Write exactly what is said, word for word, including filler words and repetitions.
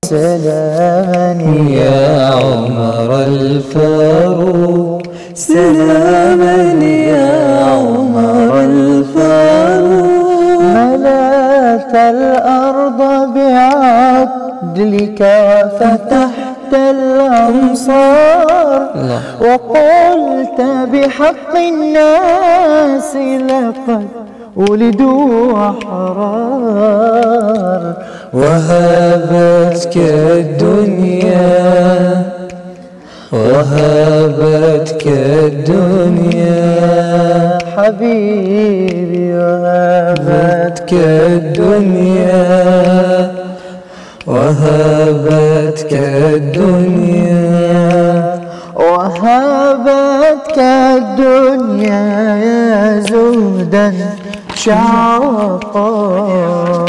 سلاما يا عمر الفاروق، سلاما يا عمر الفاروق. ملأت الأرض بعدلك وفتحت الأمصار، وقلت بحق الناس لقد ولدوا أحرار. وهابتك الدنيا وهابتك الدنيا حبيبي، وهابتك الدنيا وهابتك الدنيا وهابتك الدنيا يا زهدا شعقا.